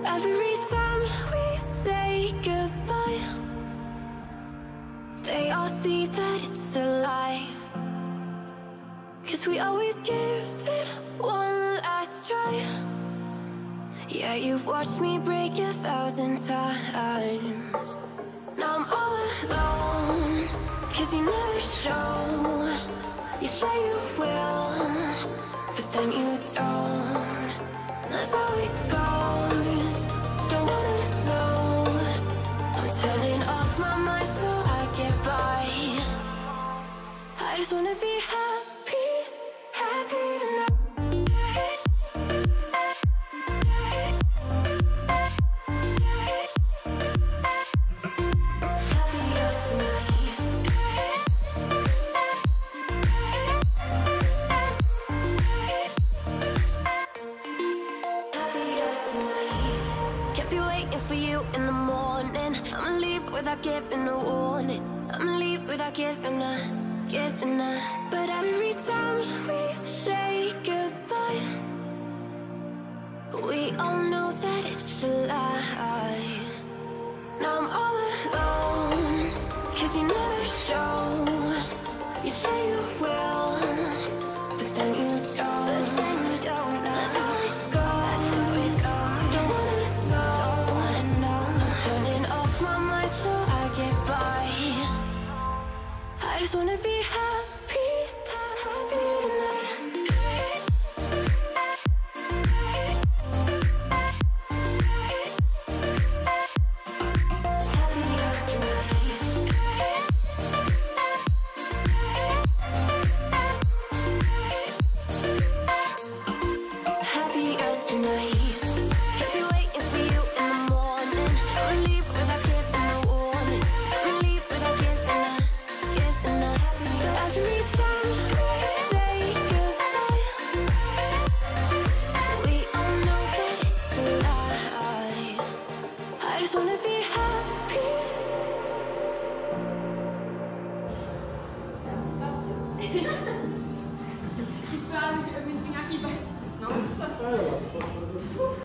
Every time we say goodbye, they all see that it's a lie. 'Cause we always give it one last try. Yeah, you've watched me break 1,000 times. Now I'm all alone, 'cause you never show. You say you will, but then you don't. That's how it goes. Don't wanna know. I'm turning off my mind so I get by. I just wanna be happy, happy tonight. For you in the morning, I'ma leave without giving a warning. I'ma leave without giving a. But every time we say goodbye, we all know that it's a lie. Now I'm all alone, 'cause you never show. You say you will, but then you don't. That's how it goes. Don't wanna know. Turning off my mind so I get by. I just wanna be happy, happy tonight. Happier tonight. Happier tonight. I just wanna be happy. Ich war mit irgendwie Aki. Nossa!